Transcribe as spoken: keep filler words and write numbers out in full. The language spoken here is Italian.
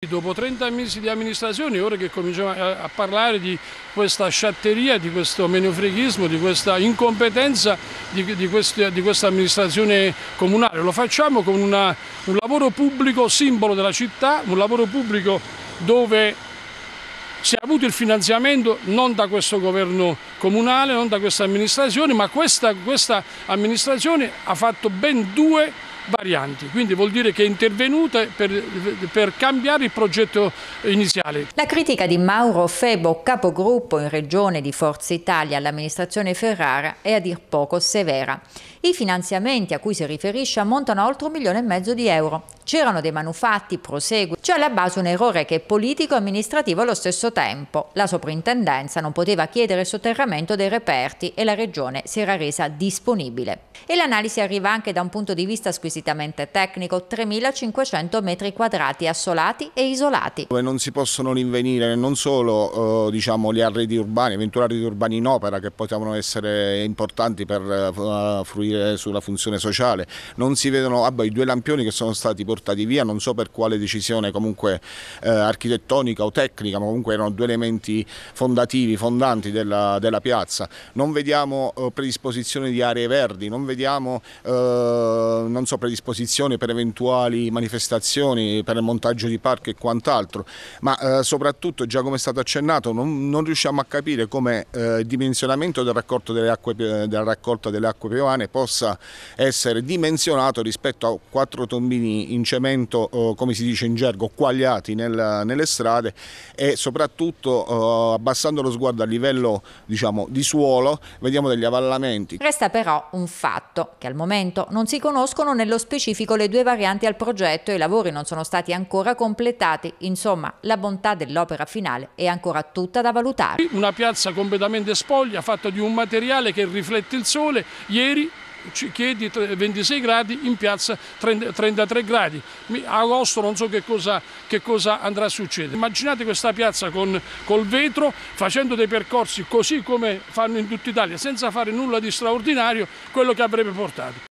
Dopo trenta mesi di amministrazione, ora che cominciamo a, a parlare di questa sciatteria, di questo menefreghismo, di questa incompetenza di, di, questi, di questa amministrazione comunale, lo facciamo con una, un lavoro pubblico simbolo della città, un lavoro pubblico dove si è avuto il finanziamento non da questo governo comunale, non da questa amministrazione, ma questa, questa amministrazione ha fatto ben due varianti, quindi vuol dire che è intervenuta per, per cambiare il progetto iniziale. La critica di Mauro Febo, capogruppo in regione di Forza Italia all'amministrazione Ferrara, è a dir poco severa. I finanziamenti a cui si riferisce ammontano a oltre un milione e mezzo di euro. C'erano dei manufatti, prosegue, c'è alla base un errore che è politico e amministrativo allo stesso tempo. La soprintendenza non poteva chiedere il sotterramento dei reperti e la regione si era resa disponibile. E l'analisi arriva anche da un punto di vista squisitamente tecnico: tremilacinquecento metri quadrati assolati e isolati. Dove non si possono rinvenire non solo eh, diciamo, gli arredi urbani, eventuali arredi urbani in opera che potevano essere importanti per uh, fruire sulla funzione sociale, non si vedono vabbè, i due lampioni che sono stati portati via, non so per quale decisione comunque eh, architettonica o tecnica, ma comunque erano due elementi fondativi, fondanti della, della piazza. Non vediamo eh, predisposizione di aree verdi, non vediamo eh, non so, predisposizione per eventuali manifestazioni, per il montaggio di parchi e quant'altro, ma eh, soprattutto, già come è stato accennato, non, non riusciamo a capire come eh, il dimensionamento del raccolto delle acque, della raccolta delle acque piovane possa essere dimensionato rispetto a quattro tombini in cemento, eh, come si dice in gergo, quagliati nel, nelle strade, e soprattutto eh, abbassando lo sguardo a livello diciamo, di suolo vediamo degli avvallamenti. Resta però un fatto, che al momento non si conoscono nello specifico le due varianti al progetto e i lavori non sono stati ancora completati. Insomma, la bontà dell'opera finale è ancora tutta da valutare. Una piazza completamente spoglia, fatta di un materiale che riflette il sole. Ieri chiedi ventisei gradi, in piazza trentatré gradi. A agosto non so che cosa, che cosa andrà a succedere. Immaginate questa piazza con col vetro, facendo dei percorsi così come fanno in tutta Italia, senza fare nulla di straordinario, quello che avrebbe portato.